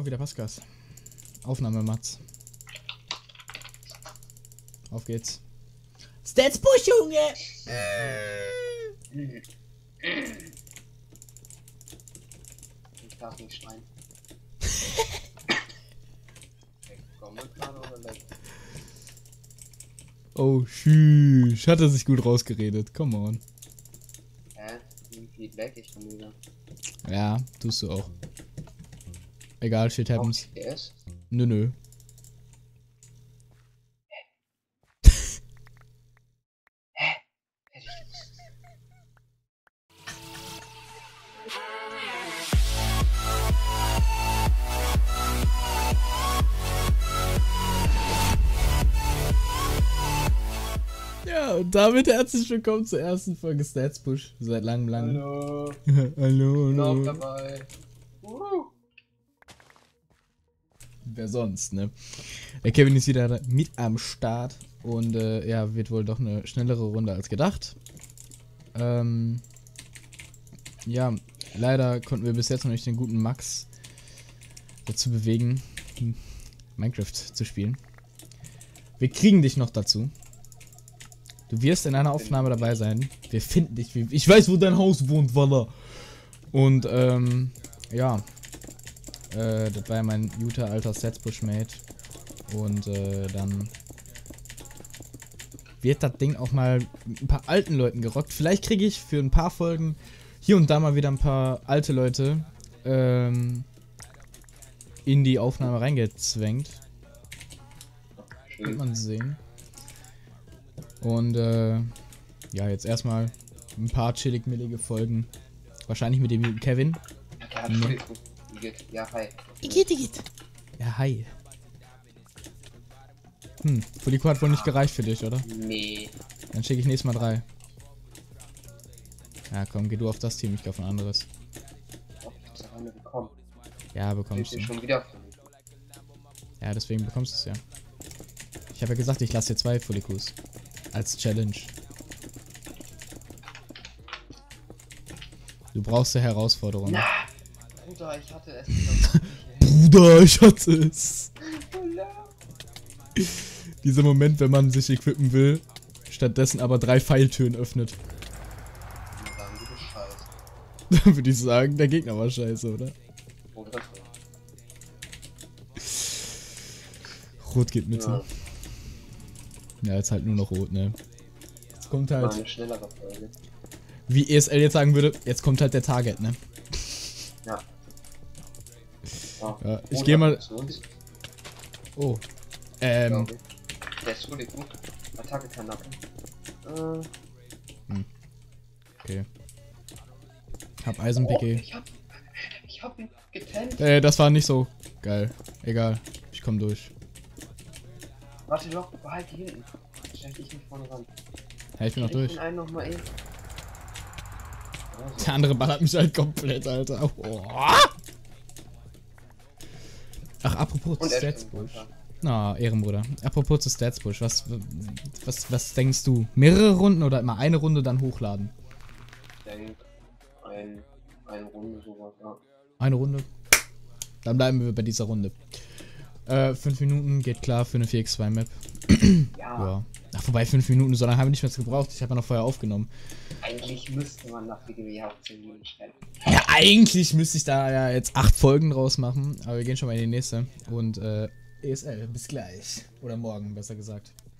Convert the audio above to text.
wieder Pascal. Aufnahme, Mats. Auf geht's. Stats Push, Junge! Ich darf nicht schreien. Oh, tschüss. Hat er sich gut rausgeredet. Come on. Hä? Wie viel weg ich schon wieder? Ja, tust du auch. Egal, shit happens. FPS? Nö, nö. Ja, und damit herzlich willkommen zur ersten Folge Stats Push. Seit langem. Hallo. Hallo, Bin auch hallo. dabei. Wer sonst, ne? Der Kevin ist wieder mit am Start und ja, wird wohl doch eine schnellere Runde als gedacht. Ja, leider konnten wir bis jetzt noch nicht den guten Max dazu bewegen, Minecraft zu spielen. Wir kriegen dich noch dazu. Du wirst in einer Aufnahme dabei sein. Wir finden dich. Ich weiß, wo dein Haus wohnt, Walla. Und ja. Das war ja mein guter alter Stats-Push-Mate. Und dann wird das Ding auch mal mit ein paar alten Leuten gerockt. Vielleicht kriege ich für ein paar Folgen hier und da mal wieder ein paar alte Leute in die Aufnahme reingezwängt. Wird man sehen. Und ja, jetzt erstmal ein paar chillig-millige Folgen. Wahrscheinlich mit dem Kevin. Ja, Entschuldigung. Ja, hi. Igitt. Ja, hi. Fuliko hat wohl nicht gereicht für dich, oder? Nee. Dann schicke ich nächstes Mal 3. Ja, komm, geh du auf das Team, ich auf ein anderes. Oh, ich hab eine bekommen. Ja, bekommst Steht du. hier schon wieder von mir. Ja, deswegen bekommst du es ja. Ich habe ja gesagt, ich lasse dir 2 Fulikus. Als Challenge. Du brauchst eine Herausforderung. Na, Bruder, ich hatte es. Bruder, ich hatte es. Dieser Moment, wenn man sich equippen will, stattdessen aber 3 Pfeiltüren öffnet. Dann würde ich sagen, der Gegner war scheiße, oder? Rot geht Mitte. Ja, jetzt halt nur noch rot, ne? Jetzt kommt halt, Eine schnellere Folge. wie ESL jetzt sagen würde, jetzt kommt halt der Target, ne? Ja. Oh, Ja, ich gehe mal. zu uns, Oh. glaub ich. Der ist gut, gut. Attacke kann nacken. Okay. Hab Eisenpicke. Ich hab ihn getankt. Das war nicht so geil. Egal. Ich komm durch. Warte doch, behalt die hinten. Stell dich nicht vorne ran. Ja, ich bin noch durch. Den einen noch mal eben. Der andere ballert mich halt komplett, Alter. Oh. Ach, apropos Und er Stats stimmt Push. runter. Na, Ehrenbruder. Apropos zu Stats Push. Was denkst du? Mehrere Runden oder immer eine Runde dann hochladen? Ich denke, eine Runde sowas, ja. Eine Runde? Dann bleiben wir bei dieser Runde. 5 Minuten geht klar für eine 4x2 Map. Ja. Ach, vorbei 5 Minuten, so lange haben wir nicht mehr gebraucht. Ich habe ja noch vorher aufgenommen. Eigentlich müsste man nach BGW auch 10 Minuten stellen. Ja, eigentlich müsste ich da ja jetzt 8 Folgen draus machen. Aber wir gehen schon mal in die nächste. Und ESL, bis gleich. Oder morgen, besser gesagt.